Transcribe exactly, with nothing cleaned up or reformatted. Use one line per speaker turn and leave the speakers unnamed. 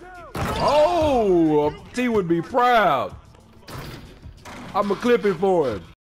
Oh, T would be proud. I'ma clip it for him.